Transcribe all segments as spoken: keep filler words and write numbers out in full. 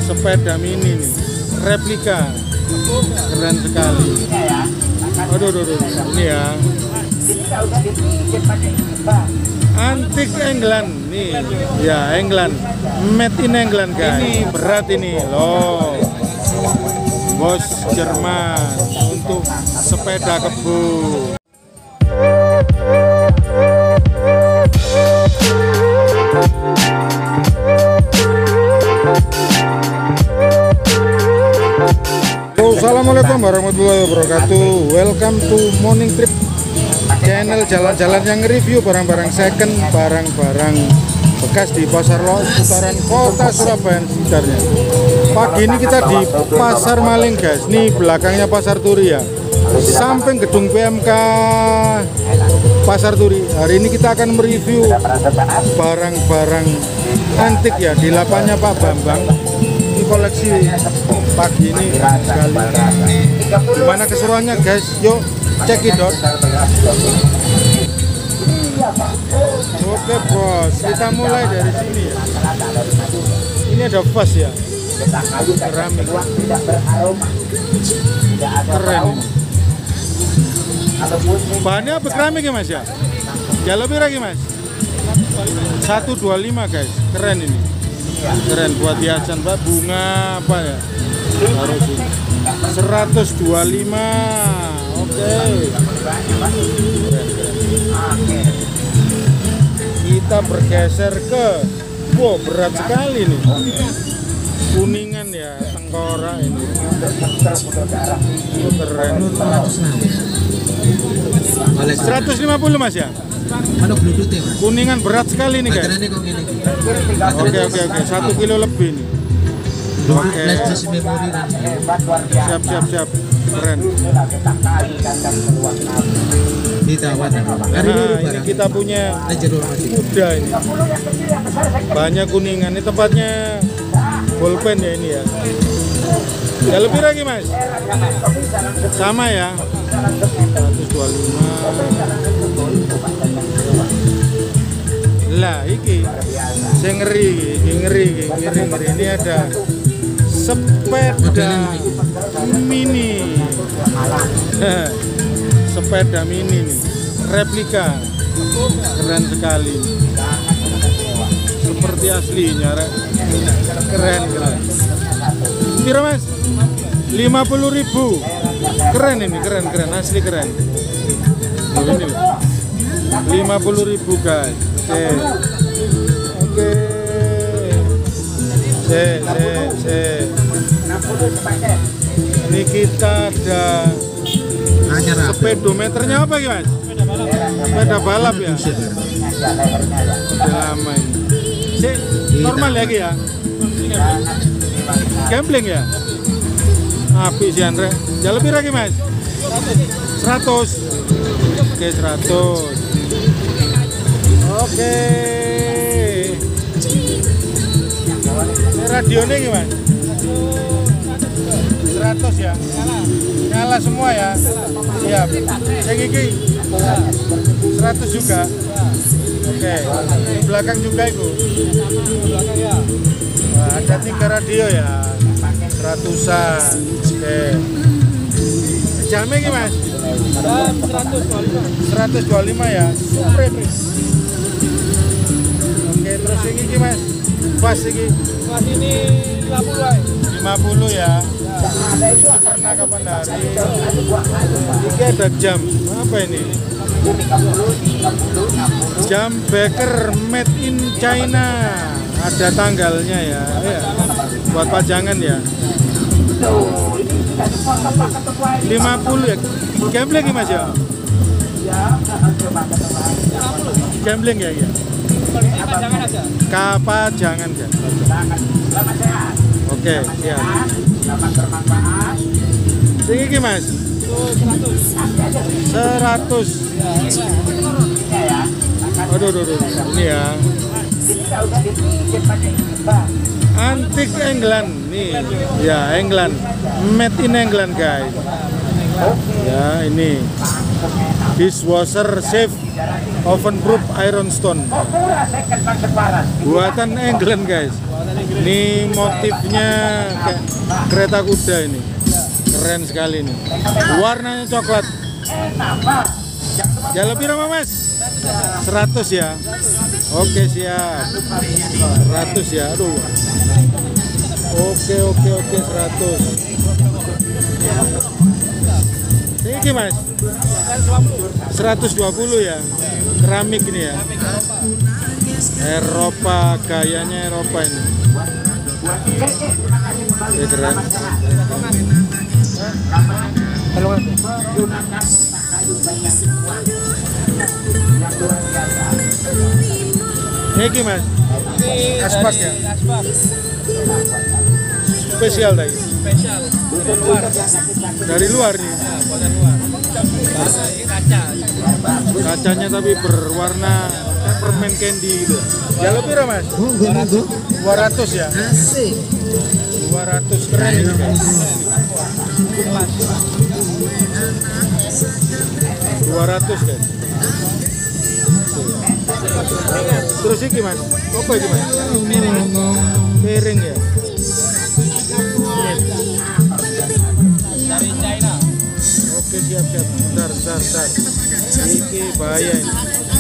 sepeda mini nih, replika, keren sekali. Aduh, aduh, aduh. Ini ya, antik England nih, ya England, made in England guys. Ini berat ini loh, bos Jerman untuk sepeda kebun. Assalamualaikum warahmatullahi wabarakatuh. Welcome to Morning Trip, channel jalan-jalan yang review barang-barang second, barang-barang bekas di Pasar Loak seputaran kota Surabaya dan sekitarnya. Pagi ini kita di Pasar Maling guys. Nih belakangnya Pasar Turi ya, samping gedung P M K Pasar Turi. Hari ini kita akan mereview barang-barang antik ya di lapaknya Pak Bambang. Ini koleksi pagi ini sekali. Gimana keseruannya guys? Yuk cekidot. Oke bos, kita mulai dari sini ya. Ini ada vas ya, keramik, keren. Bahannya apa keramik ya mas ya? Jalur lagi mas? seratus dua puluh lima guys, keren ini. Keren buat hiasan pak, bunga apa ya? Harus ini seratus dua puluh lima. Oke. Keren, keren. Kita bergeser ke, wow berat sekali nih. Kuningan ya, tengkorak ini. Oh, keren. seratus lima puluh mas ya? Kuningan berat sekali nih guys. Oke oke oke, satu kilo lebih nih. Oke. Siap siap siap, keren. Nah, ini kita punya kuda ini. Banyak kuningan, ini tempatnya bolpen ya ini ya. Ya lebih lagi mas? Sama ya, seratus dua puluh lima. Lah iki saya ngeri, ngeri, ngeri, ngeri. Ini ada sepeda mini, sepeda mini nih, replika, keren sekali, seperti aslinya, keren, keren. Piro mas? lima puluh ribu, keren ini, keren, keren, asli keren. Oh, ini loh, lima puluh ribu guys. Oke, oke, se, se, se. Ini kita ada speedometernya apa ya mas? Sepeda balap ya? Udah lama ini. Si, normal lagi ya? Gambling ya? Api si Andre. Ya lebih lagi mas? seratus. Oke seratus. Oke. Ini radionya gimana? seratus ya? Nyala semua ya? Siap. Yang ini seratus juga? Oke. Di belakang juga itu? Nah, ada tiga radio ya? Seratusan. Oke. Jamnya gimana? seratus dua puluh lima ya? Oke, terus ini gimana? Pas ini? Pas ini lima puluh lima puluh ya? Pernah kapan hari? Ini ada jam, apa ini? Jam Becker made in China. Ada tanggalnya ya, ya. Buat pajangan ya. lima puluh ya. Gambling ya mas ya? Gambling ya ya. Kapa jangan ya. Oke siap. Tinggi mas? seratus. Aduh, aduh, aduh. Ini ya. Antik England nih, ya England, made in England guys. Ya ini dishwasher safe oven proof iron stone, buatan England guys. Ini motifnya kayak kereta kuda ini. Keren sekali nih. Warnanya coklat. Jalan piro Mas? seratus ya. Oke, siap. seratus ya. Aduh. Oke, oke, oke, seratus. Ini Mas. seratus dua puluh ya. Keramik ini ya. Eropa, gayanya Eropa ini. Oke, keren. Ini Mas. Aspak ya. Spesial tadi. Spesial. Dari luar. Dari luar nih. Ya, buatan luar. Ini kaca. Kacanya tapi berwarna permen candy gitu. Ya lebih Mas. dua ratus ya. dua ratus keren ini guys. dua ratus guys. Terus ini Mas. Apa ini Mas? Piring ya. Dari China. Oke, siap siap. Bentar, bentar, bentar. Ini bahaya ini.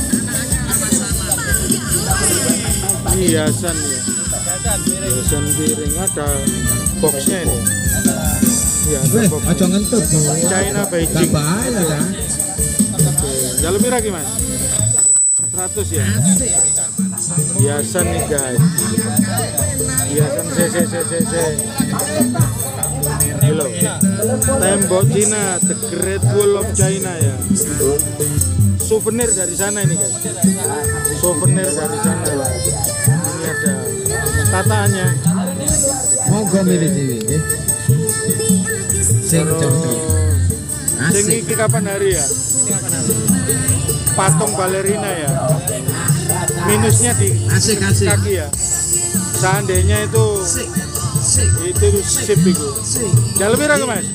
Hiasan ya. Hiasan piring, ada boxnya ini. Iya, ada box. Aja ngentut. China Beijing. Bahaya kan? Oke, jalur pira ki Mas? seratus ya. Hiasan nih guys. Hiasan C C C C C. Halo. Tembok Cina, the Great Wall of China ya. Souvenir dari sana ini guys. Souvenir dari sana. Ini ada tataannya. Monggo milih dhewe nggih. Sing cocok. Sing iki kapan hari ya? Patung balerina ya. Minusnya di Asik asik. kaki ya. Seandainya itu itu sip itu. Jalan berapa Mas?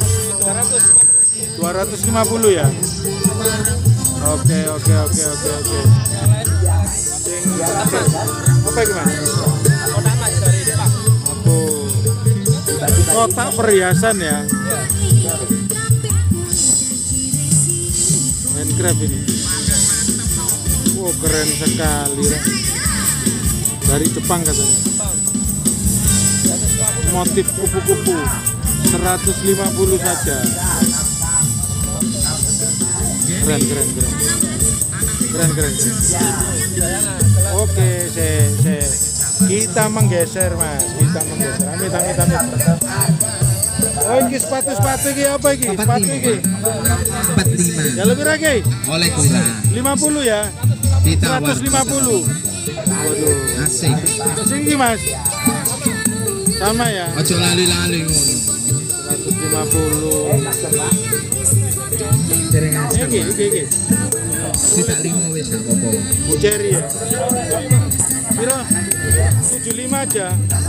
dua ratus lima puluh ya. Oke oke oke oke oke. Sing apa iki Mas? Kotak Mas dari Jepang. Aku kotak perhiasan ya. Handcraft ini. Wow, keren sekali. Dari Jepang katanya. Motif kupu-kupu seratus lima puluh saja. Keren keren keren. Keren keren. keren. Oke, se se kita menggeser Mas, kita menggeser. Amit amit amit. Oh, ini sepatu-sepatu ini apa ini? Sepatu ini empat puluh lima. ya lebih lagi Oleh kurang. lima puluh ya. seratus lima puluh. Waduh. Asik. Singgi Mas. Sama ya. Ojo lali-lali ngono. seratus lima puluh. Dereng asik. Iki iki iki. Tidak lima wis gak apa-apa. Bu Cherry ya. Piro? tujuh puluh lima aja.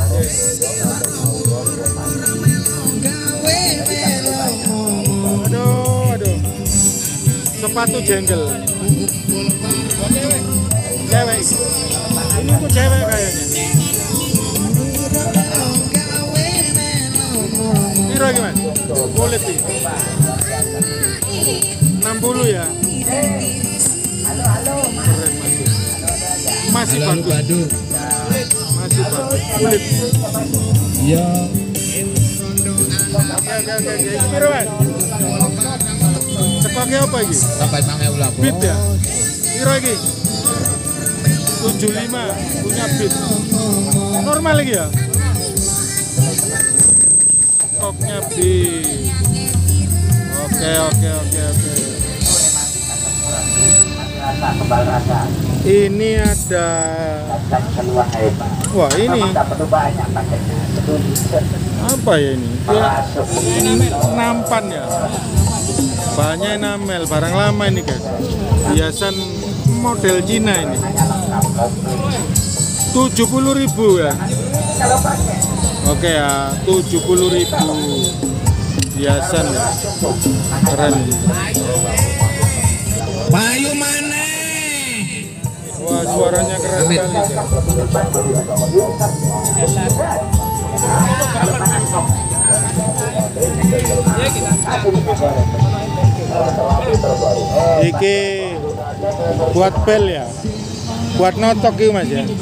Aduh, aduh. Sepatu jenggel. Cewek. Ini tuh cewek kayaknya. Piro lagi Mas? Kulit nih. enam puluh ya. Keren masih. Masih Halo bagus. Bandung. Masih bagus. Kulit. Iya. Oke oke oke. Ini piro Mas? Stoknya apa ini? Sampai mangai ulah. Beat ya? Piro lagi? tujuh puluh lima punya beat. Normal lagi ya? Stoknya beat. Oke oke oke oke. Ini ada. Wah ini. Apa ya ini? Ya, ini nampan ya. Banyak enamel, barang lama ini guys. Hiasan model Cina ini. tujuh puluh ribu ya. Oke ya, tujuh puluh ribu. Hiasan ya. Keren. Bayu mana? Wah, suaranya keras Amin. sekali. Iki buat bel ya, buat notok gitu mas ya.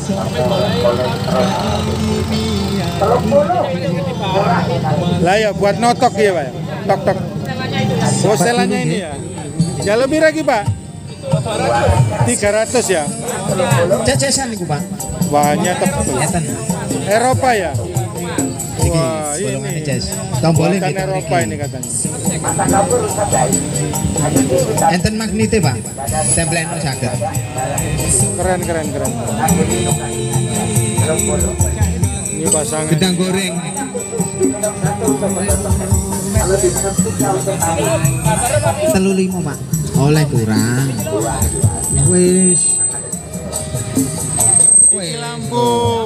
Lah ya buat notok ya pak ya, tok tok. Oh selannya ini ya. Ya lebih lagi pak. tiga ratus ya. Cecesan niku, Pak. Bahannya tebel. Enten. Eropa ya. Iki Wah bolongan ini. Ces. Tombolnya Buatan gitu Eropa niki. ini katanya. Enten magnete, Pak. Templeno saged. Keren keren keren. Ini pasangan. Gedang goreng. Telu limo, Pak. Oleh kurang. Wis. Iki lampu.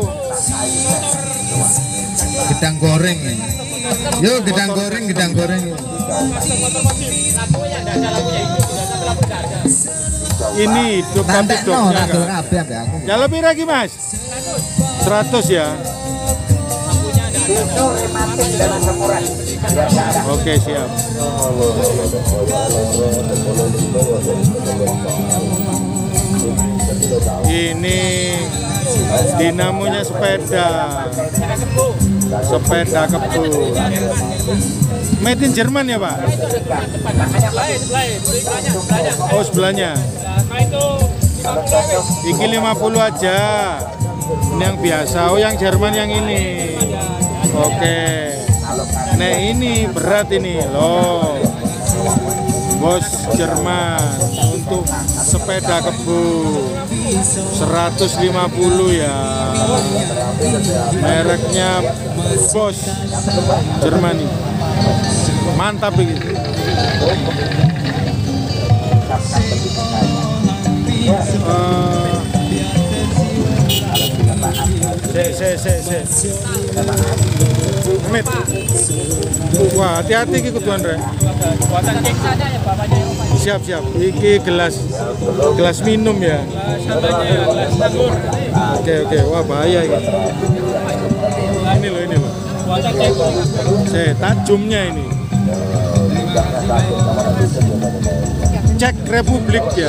Gedang goreng. Yo gedang goreng, gedang goreng. Ini hidup tapi Tantek no, doknya rado kan. kabeh ambek aku. Ya lebih lagi mas. seratus ya. Oke siap. Ini dinamonya sepeda. Sepeda kebun. Made in Jerman ya pak? Oh sebelahnya. Iki lima puluh aja. Ini yang biasa. Oh yang Jerman yang ini. Oke. Nah ini berat ini loh. Bos Jerman untuk sepeda kebun seratus lima puluh ya. Mereknya Bos Jerman ini. Mantap begitu. Uh, se se se se. Mit. Wah, hati-hati iki kudu Andre. Buatan cek saja ya bapaknya Eropa. Siap siap. Iki gelas gelas minum ya. Samanya gelas anggur. Oke oke. Wah bahaya ini. Ini loh ini loh. Buatan cek. Saya tajumnya ini. Cek Republik ya.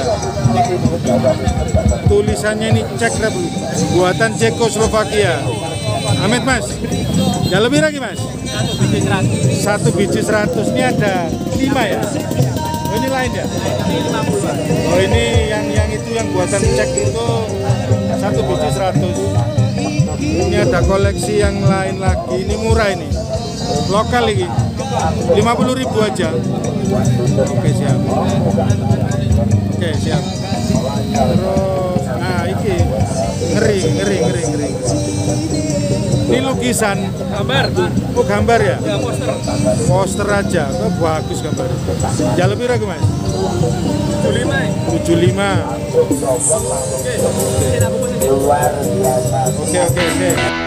Tulisannya ini Cek Republik. Buatan Cekoslovakia. Amit mas. Ya lebih lagi mas. Satu biji seratus. Satu biji seratus. Ini ada lima ya. Oh, ini lain ya. lima puluhan. Oh ini yang yang itu yang buatan Cek itu satu biji seratus. Ini ada koleksi yang lain lagi. Ini murah ini. Lokal ini. lima puluh ribu aja. Oke siap. Oke siap. Terus, nah iki ngeri, ngeri, ngeri, ngeri. Ini lukisan. Gambar. Oh gambar ya? Ya poster. Poster aja. Oh, bagus gambar. Ya lebih ragu mas. tujuh puluh lima. tujuh puluh lima. Oke. Oke. Oke oke oke.